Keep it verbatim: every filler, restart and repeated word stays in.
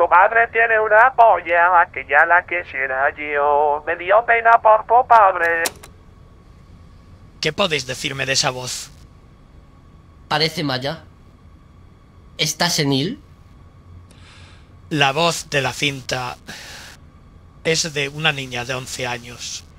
Tu madre tiene una polla que ya la quisiera yo. Me dio pena por tu padre. ¿Qué podéis decirme de esa voz? Parece maya. ¿Está senil? La voz de la cinta es de una niña de once años.